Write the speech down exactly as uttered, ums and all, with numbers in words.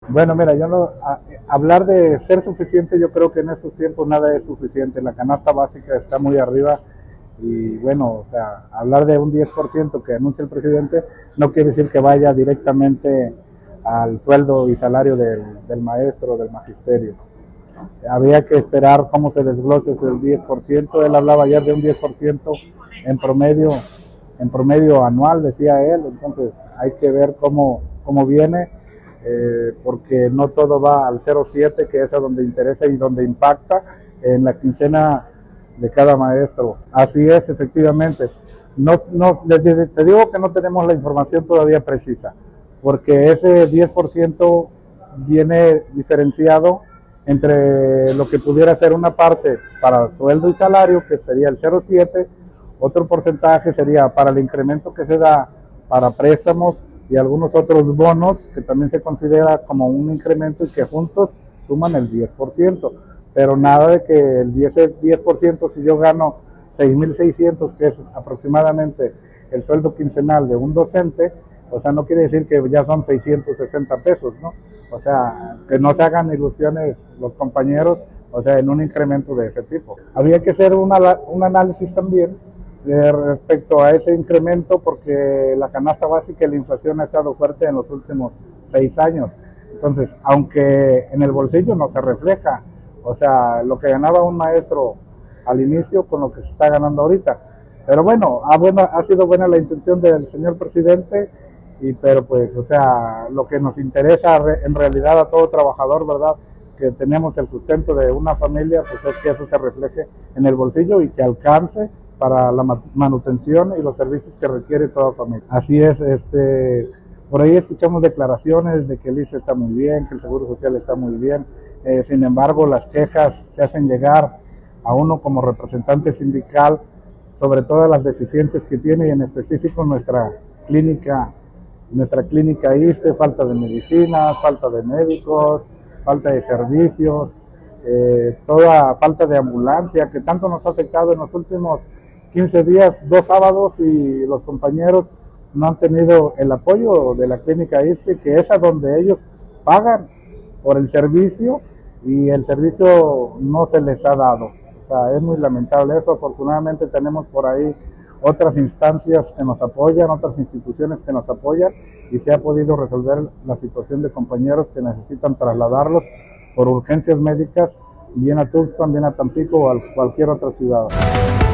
Bueno, mira, yo no, a- hablar de ser suficiente, yo creo que en estos tiempos nada es suficiente. La canasta básica está muy arriba y bueno, o sea, hablar de un diez por ciento que anuncia el presidente no quiere decir que vaya directamente al sueldo y salario del, del maestro, del magisterio. Habría que esperar cómo se desglose ese diez por ciento. Él hablaba ayer de un diez por ciento en promedio, en promedio anual, decía él. Entonces hay que ver cómo, cómo viene, eh, porque no todo va al cero punto siete, que es a donde interesa y donde impacta en la quincena de cada maestro. Así es, efectivamente. No, no, te digo que no tenemos la información todavía precisa, porque ese diez por ciento viene diferenciado entre lo que pudiera ser una parte para sueldo y salario, que sería el cero punto siete, otro porcentaje sería para el incremento que se da para préstamos y algunos otros bonos que también se considera como un incremento y que juntos suman el diez por ciento. Pero nada de que el diez, diez por ciento si yo gano seis mil seiscientos, que es aproximadamente el sueldo quincenal de un docente, o sea, no quiere decir que ya son seiscientos sesenta pesos, ¿no? O sea, que no se hagan ilusiones los compañeros, o sea, en un incremento de ese tipo. Habría que hacer una, un análisis también de respecto a ese incremento, porque la canasta básica y la inflación ha estado fuerte en los últimos seis años. Entonces, aunque en el bolsillo no se refleja, o sea, lo que ganaba un maestro al inicio con lo que se está ganando ahorita. Pero bueno, ha, buena, ha sido buena la intención del señor presidente, y pero pues, o sea, lo que nos interesa re, en realidad a todo trabajador, ¿verdad? Que tenemos el sustento de una familia, pues es que eso se refleje en el bolsillo y que alcance para la manutención y los servicios que requiere toda familia. Así es, este, por ahí escuchamos declaraciones de que el I S S S está muy bien, que el Seguro Social está muy bien, eh, sin embargo las quejas se hacen llegar a uno como representante sindical sobre todas las deficiencias que tiene, y en específico nuestra clínica, nuestra clínica I S S S T E, falta de medicinas, falta de médicos, falta de servicios, eh, toda falta de ambulancia, que tanto nos ha afectado en los últimos quince días, dos sábados, y los compañeros no han tenido el apoyo de la clínica I S S S T E, que es a donde ellos pagan por el servicio, y el servicio no se les ha dado. O sea, es muy lamentable eso. Afortunadamente tenemos por ahí otras instancias que nos apoyan, otras instituciones que nos apoyan, y se ha podido resolver la situación de compañeros que necesitan trasladarlos por urgencias médicas, bien a Tuxpan, bien a Tampico o a cualquier otra ciudad.